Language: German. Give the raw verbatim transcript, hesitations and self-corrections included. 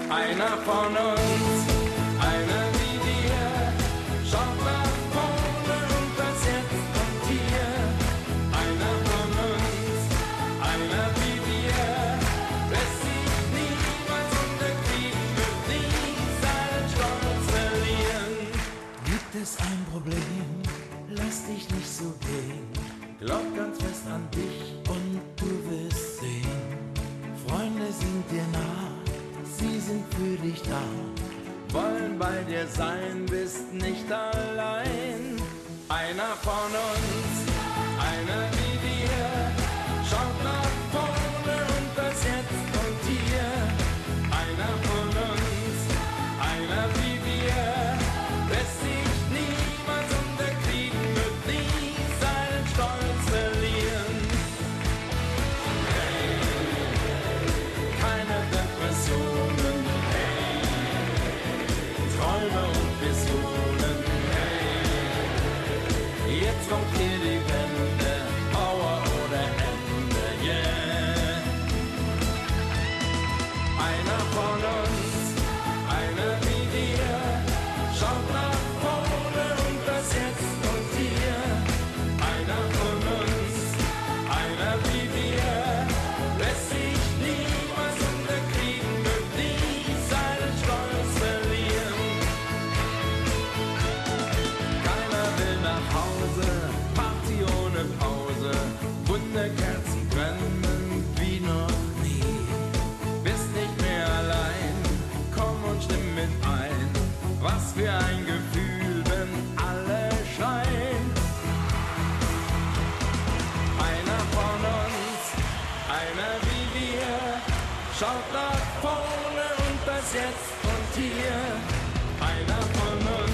Einer von uns, einer wie wir, schaut nach vorne und das Jetzt und Hier. Einer von uns, einer wie wir, lässt sich niemals unterkriegen, wird nie seinen Stolz verlieren. Gibt es ein Problem, lass dich nicht so gehen. Glaub ganz fest an dich und du wirst sehen. Freunde sind dir nah, sie sind für dich da. Wollen bei dir sein, bist nicht allein. Einer von uns, einer wie wir, schaut nach vorne und das Jetzt und Hier. Einer von uns, einer wie wir, lässt sich niemals unterkriegen, wird nie seinen Stolz verlieren. Hey, keine Depressionen, hey, Träume und Visionen, hey, jetzt kommt hier die Wende, Power oder Ende, yeah. Einer von uns, einer wie wir, schaut nach vorne und das Jetzt und Hier. Einer von uns, einer wie wir, lässt sich niemals unterkriegen, wird nie seinen Stolz verlieren. Keiner will nach Hause, Party ohne Pause, Wunderkerzen brennen wie noch nie. Bist nicht mehr allein, komm und stimm mit ein. Was für ein Gefühl, wenn alle schreien. Einer von uns, einer wie wir, schaut nach vorne und das Jetzt und Hier. Einer von uns.